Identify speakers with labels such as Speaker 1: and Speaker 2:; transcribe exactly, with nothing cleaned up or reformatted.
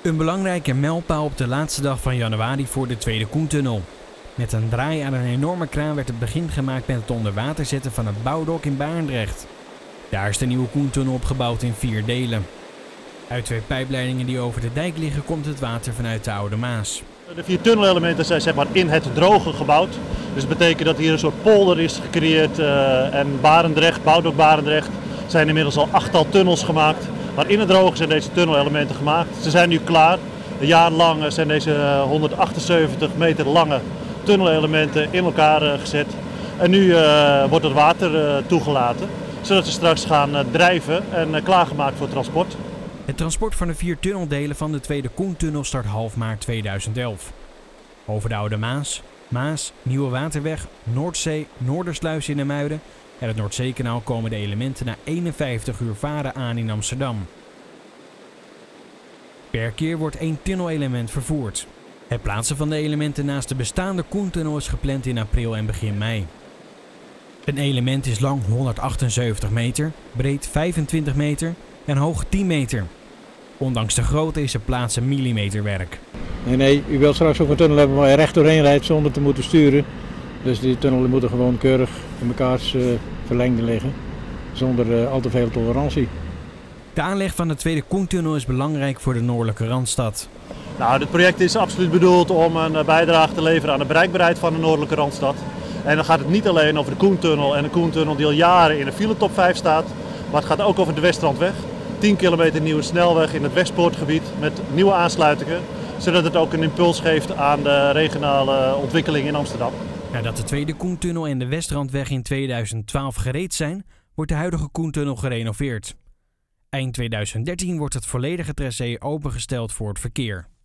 Speaker 1: Een belangrijke mijlpaal op de laatste dag van januari voor de Tweede Koentunnel. Met een draai aan een enorme kraan werd het begin gemaakt met het onder water zetten van het bouwdok in Barendrecht. Daar is de nieuwe Koentunnel opgebouwd in vier delen. Uit twee pijpleidingen die over de dijk liggen komt het water vanuit de Oude Maas.
Speaker 2: De vier tunnelelementen zijn zeg maar in het droge gebouwd. Dus dat betekent dat hier een soort polder is gecreëerd. Uh, en Barendrecht, bouwdok Barendrecht, zijn inmiddels al achttal tunnels gemaakt. Maar in het droge zijn deze tunnelelementen gemaakt. Ze zijn nu klaar. Een jaar lang zijn deze honderdachtenzeventig meter lange tunnelelementen in elkaar uh, gezet. En nu uh, wordt het water uh, toegelaten, zodat ze straks gaan uh, drijven en uh, klaargemaakt voor transport.
Speaker 1: Het transport van de vier tunneldelen van de Tweede Koentunnel start half maart tweeduizend elf. Over de Oude Maas, Maas, Nieuwe Waterweg, Noordzee, Noordersluis in IJmuiden en het Noordzeekanaal komen de elementen na eenenvijftig uur varen aan in Amsterdam. Per keer wordt één tunnelelement vervoerd. Het plaatsen van de elementen naast de bestaande Koentunnel is gepland in april en begin mei. Een element is lang honderdachtenzeventig meter, breed vijfentwintig meter en hoog tien meter. Ondanks de grootte is het plaatsen millimeterwerk.
Speaker 3: Nee, nee, u wilt straks ook een tunnel hebben waar je recht doorheen rijdt zonder te moeten sturen. Dus die tunnelen moeten gewoon keurig in mekaars uh, verlengde liggen, zonder uh, al te veel tolerantie.
Speaker 1: De aanleg van de Tweede Koentunnel is belangrijk voor de noordelijke Randstad.
Speaker 2: Nou, dit project is absoluut bedoeld om een bijdrage te leveren aan de bereikbaarheid van de noordelijke Randstad. En dan gaat het niet alleen over de Koentunnel en de Koentunnel die al jaren in de file top vijf staat. Maar het gaat ook over de Westrandweg. tien kilometer nieuwe snelweg in het Westpoortgebied met nieuwe aansluitingen. Zodat het ook een impuls geeft aan de regionale ontwikkeling in Amsterdam.
Speaker 1: Nadat de Tweede Koentunnel en de Westrandweg in tweeduizend twaalf gereed zijn, wordt de huidige Koentunnel gerenoveerd. Eind tweeduizend dertien wordt het volledige tracé opengesteld voor het verkeer.